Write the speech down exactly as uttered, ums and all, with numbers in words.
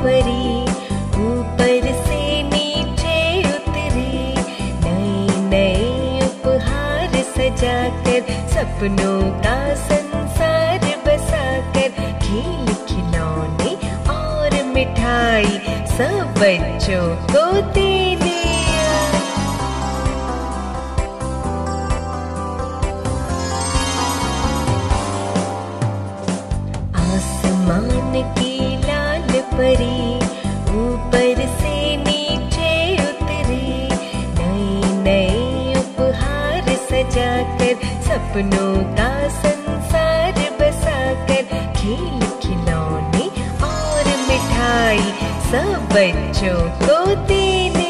परी ऊपर से नीचे उतरी, नए नए उपहार सजाकर सपनों का संसार बसाकर, खेल खिलौने और मिठाई सब बच्चों को देने आई। आसमान की लाल परी ऊपर से नीचे उतरी, नए नए उपहार सजाकर सपनों का संसार बसाकर, खेल खिलौने और मिठाई सब बच्चों को देने